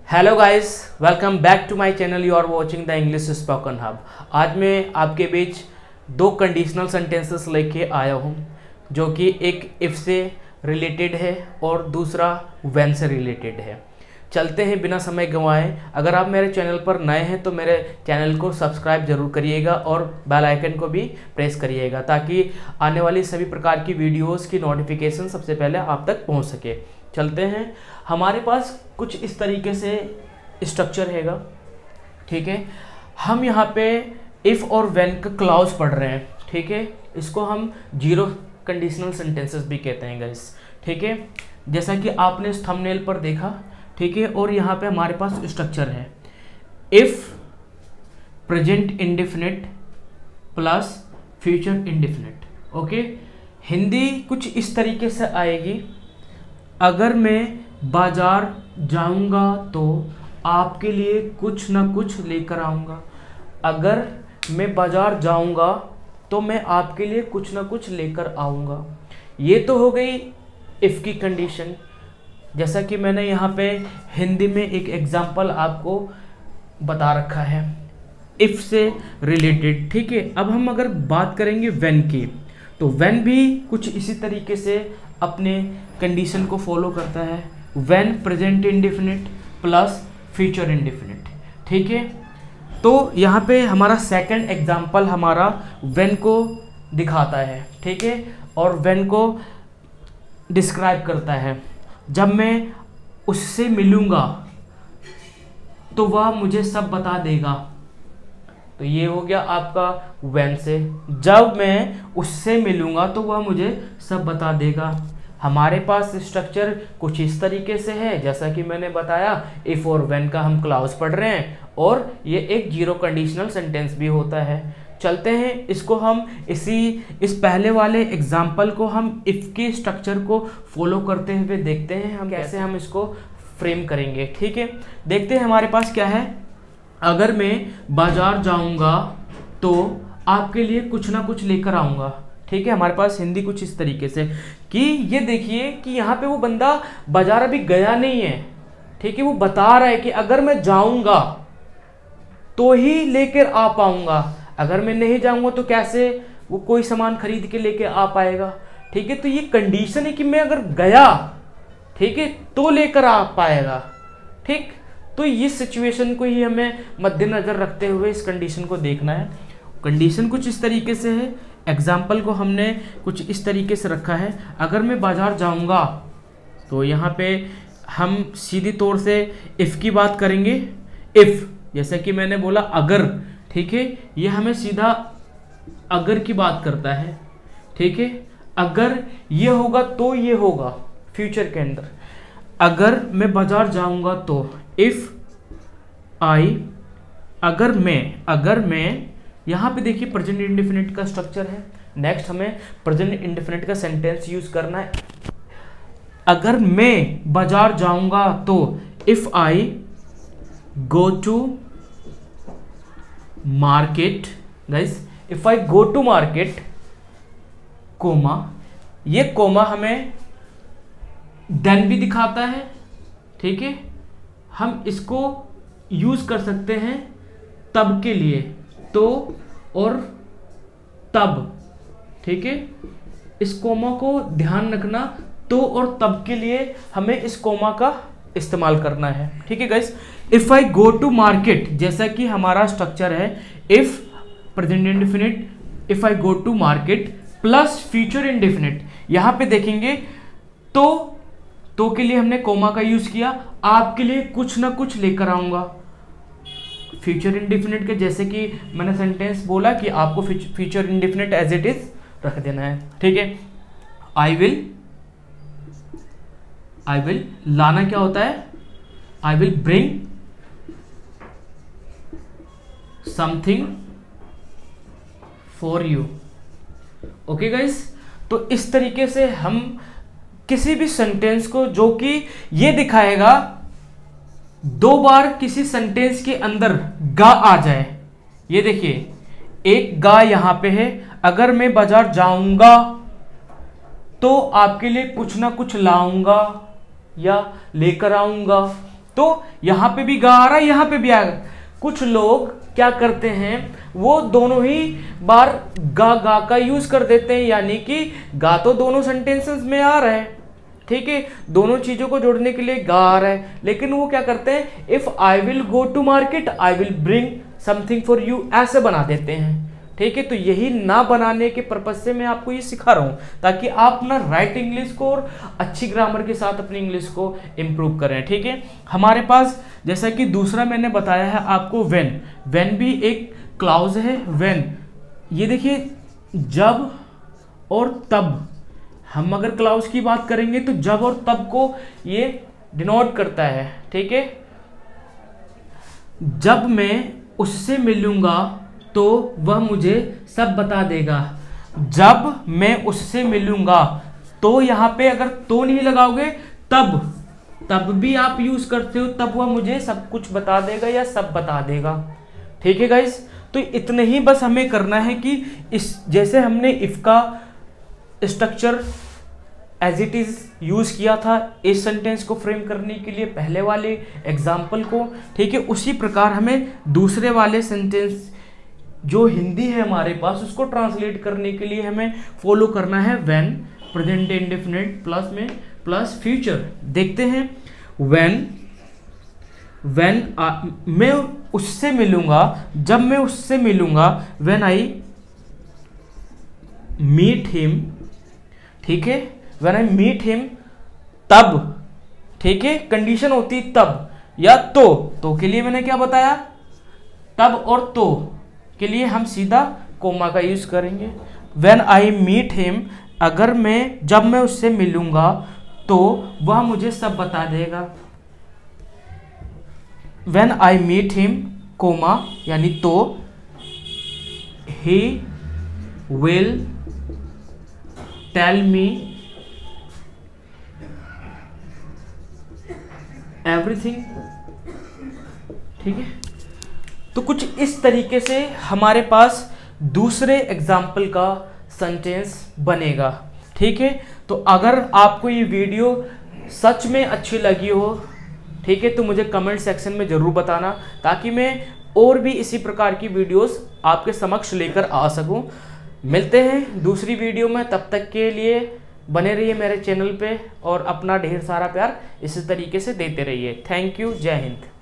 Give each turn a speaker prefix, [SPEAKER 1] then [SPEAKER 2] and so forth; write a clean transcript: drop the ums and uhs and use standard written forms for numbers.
[SPEAKER 1] Hello guys, welcome back to my channel. You are watching the English spoken hub. आज मैं आपके बीच दो conditional sentences लेके आया हूँ, जो कि एक इफ़ से रिलेटेड है और दूसरा व्हेन से रिलेटेड है। चलते हैं बिना समय गंवाए। अगर आप मेरे चैनल पर नए हैं तो मेरे चैनल को सब्सक्राइब जरूर करिएगा और बेल आइकन को भी प्रेस करिएगा, ताकि आने वाली सभी प्रकार की वीडियोस की नोटिफिकेशन सबसे पहले आप तक पहुंच सके। चलते हैं। हमारे पास कुछ इस तरीके से स्ट्रक्चर हैगा, ठीक है। हम यहाँ पे इफ़ और व्हेन का क्लॉज पढ़ रहे हैं, ठीक है। इसको हम जीरो कंडीशनल सेंटेंसेस भी कहते हैं गाइस, ठीक है। जैसा कि आपने इस थंबनेल पर देखा, ठीक है। और यहाँ पे हमारे पास स्ट्रक्चर है if present indefinite plus future indefinite. Okay, Hindi कुछ इस तरीके से आएगी। अगर मैं बाजार जाऊंगा तो आपके लिए कुछ ना कुछ लेकर आऊंगा। अगर मैं बाजार जाऊंगा तो मैं आपके लिए कुछ ना कुछ लेकर आऊंगा। ये तो हो गई इफ़ की कंडीशन। जैसा कि मैंने यहाँ पे हिंदी में एक एग्जाम्पल आपको बता रखा है इफ़ से रिलेटेड, ठीक है। अब हम अगर बात करेंगे व्हेन की, तो व्हेन भी कुछ इसी तरीके से अपने कंडीशन को फॉलो करता है। When present indefinite plus future indefinite, ठीक है। तो यहाँ पे हमारा सेकंड एग्जाम्पल हमारा व्हेन को दिखाता है, ठीक है, और व्हेन को डिस्क्राइब करता है। जब मैं उससे मिलूँगा तो वह मुझे सब बता देगा। तो ये हो गया आपका व्हेन से। जब मैं उससे मिलूँगा तो वह मुझे सब बता देगा। हमारे पास स्ट्रक्चर कुछ इस तरीके से है, जैसा कि मैंने बताया इफ़ और व्हेन का हम क्लॉज पढ़ रहे हैं, और ये एक जीरो कंडीशनल सेंटेंस भी होता है। चलते हैं, इसको हम इस पहले वाले एग्जाम्पल को हम इफ़ के स्ट्रक्चर को फॉलो करते हुए देखते हैं हम कैसे हम इसको फ्रेम करेंगे, ठीक है। देखते हैं हमारे पास क्या है। अगर मैं बाजार जाऊंगा तो आपके लिए कुछ ना कुछ लेकर आऊंगा, ठीक है। हमारे पास हिंदी कुछ इस तरीके से कि ये देखिए कि यहाँ पे वो बंदा बाजार अभी गया नहीं है, ठीक है। वो बता रहा है कि अगर मैं जाऊंगा तो ही लेकर आ पाऊंगा, अगर मैं नहीं जाऊंगा तो कैसे वो कोई सामान खरीद के लेके आ पाएगा, ठीक है। तो ये कंडीशन है कि मैं अगर गया, ठीक है, तो लेकर आ पाएगा, ठीक। तो इस सिचुएशन को ही हमें मद्देनजर रखते हुए इस कंडीशन को देखना है। कंडीशन कुछ इस तरीके से है, एग्जाम्पल को हमने कुछ इस तरीके से रखा है। अगर मैं बाजार जाऊंगा तो यहाँ पे हम सीधी तौर से इफ़ की बात करेंगे। इफ़ जैसे कि मैंने बोला अगर, ठीक है, ये हमें सीधा अगर की बात करता है, ठीक है। अगर ये होगा तो ये होगा फ्यूचर के अंदर। अगर मैं बाजार जाऊंगा तो इफ आई, अगर मैं यहाँ पे देखिए प्रेजेंट इंडेफिनिट का स्ट्रक्चर है। नेक्स्ट हमें प्रेजेंट इंडेफिनिट का सेंटेंस यूज करना है। अगर मैं बाजार जाऊंगा तो if I go to market, guys, if I go to market, comma, ये कोमा हमें देन भी दिखाता है, ठीक है। हम इसको यूज कर सकते हैं तब के लिए, तो और तब, ठीक है। इस कोमा को ध्यान रखना, तो और तब के लिए हमें इस कोमा का इस्तेमाल करना है, ठीक है guys. If I go to market, जैसा कि हमारा स्ट्रक्चर है if present indefinite, if I go to market plus future indefinite. यहां पे देखेंगे तो के लिए हमने कोमा का यूज किया। आपके लिए कुछ ना कुछ लेकर आऊंगा, फ्यूचर इंडेफिनिट के, जैसे कि मैंने सेंटेंस बोला कि आपको future indefinite as it is रख देना है, ठीक है। आई विल लाना क्या होता है, I will bring something for you. Okay guys, तो इस तरीके से हम किसी भी सेंटेंस को जो कि ये दिखाएगा दो बार किसी सेंटेंस के अंदर गा आ जाए। ये देखिए एक गा यहां पे है। अगर मैं बाजार जाऊंगा तो आपके लिए कुछ ना कुछ लाऊंगा या लेकर आऊंगा, तो यहाँ पे भी गा आ रहा है, यहाँ पे भी आ रहा है। कुछ लोग क्या करते हैं, वो दोनों ही बार गा का यूज कर देते हैं, यानी कि गा तो दोनों सेंटेंसेस में आ रहा है, ठीक है, दोनों चीजों को जोड़ने के लिए गा आ रहा है, लेकिन वो क्या करते हैं, if I will go to market I will bring something for you, ऐसे बना देते हैं, ठीक है। तो यही ना बनाने के पर्पज से मैं आपको ये सिखा रहा हूं, ताकि आप ना राइट इंग्लिश को और अच्छी ग्रामर के साथ अपनी इंग्लिश को इम्प्रूव करें, ठीक है। हमारे पास जैसा कि दूसरा मैंने बताया है आपको, व्हेन भी एक क्लाउज है, व्हेन, ये देखिए जब और तब, हम अगर क्लाउज की बात करेंगे तो जब और तब को ये डिनोट करता है, ठीक है। जब मैं उससे मिलूंगा तो वह मुझे सब बता देगा, जब मैं उससे मिलूंगा, तो यहां पे अगर तो नहीं लगाओगे तब भी आप यूज करते हो, तब वह मुझे सब कुछ बता देगा या सब बता देगा, ठीक है गाइस। तो इतने ही बस हमें करना है कि इस जैसे हमने इफ का structure as it is use किया था इस सेंटेंस को फ्रेम करने के लिए पहले वाले एग्जाम्पल को, ठीक है, उसी प्रकार हमें दूसरे वाले सेंटेंस जो हिंदी है हमारे पास उसको ट्रांसलेट करने के लिए हमें फॉलो करना है व्हेन, प्रेजेंट इंडेफिनिट प्लस में प्लस फ्यूचर। देखते हैं, व्हेन मैं उससे मिलूंगा, जब मैं उससे मिलूंगा, व्हेन आई मीट हिम, ठीक है, व्हेन आई मीट हिम तब, ठीक है, कंडीशन होती तब या तो के लिए मैंने क्या बताया, तब और तो के लिए हम सीधा कोमा का यूज करेंगे। व्हेन आई मीट हिम, अगर जब मैं उससे मिलूंगा तो वह मुझे सब बता देगा। When I meet him comma यानी तो, he will tell me everything, ठीक है। तो कुछ इस तरीके से हमारे पास दूसरे एग्जाम्पल का सेंटेंस बनेगा, ठीक है। तो अगर आपको ये वीडियो सच में अच्छी लगी हो, ठीक है, तो मुझे कमेंट सेक्शन में ज़रूर बताना, ताकि मैं और भी इसी प्रकार की वीडियोस आपके समक्ष लेकर आ सकूं। मिलते हैं दूसरी वीडियो में, तब तक के लिए बने रहिए मेरे चैनल पे और अपना ढेर सारा प्यार इसी तरीके से देते रहिए। थैंक यू, जय हिंद।